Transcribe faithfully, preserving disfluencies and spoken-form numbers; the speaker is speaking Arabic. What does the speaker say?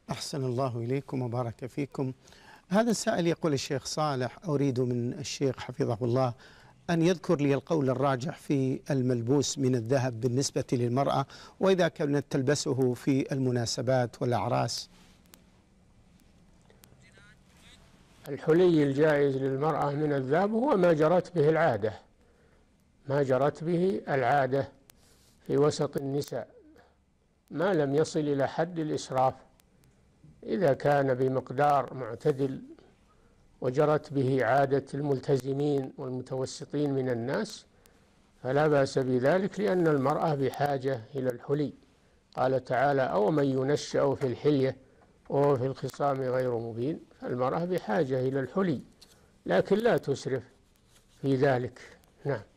أحسن الله إليكم وبارك فيكم. هذا السائل يقول: الشيخ صالح، أريد من الشيخ حفظه الله أن يذكر لي القول الراجح في الملبوس من الذهب بالنسبة للمرأة، وإذا كانت تلبسه في المناسبات والأعراس. الحلي الجائز للمرأة من الذهب هو ما جرت به العادة، ما جرت به العادة في وسط النساء، ما لم يصل إلى حد الإسراف. إذا كان بمقدار معتدل وجرت به عادة الملتزمين والمتوسطين من الناس فلا بأس بذلك، لأن المرأة بحاجة إلى الحلي. قال تعالى: أو من ينشأ في الحلية وهو في الخصام غير مبين. فالمرأة بحاجة إلى الحلي، لكن لا تسرف في ذلك. نعم.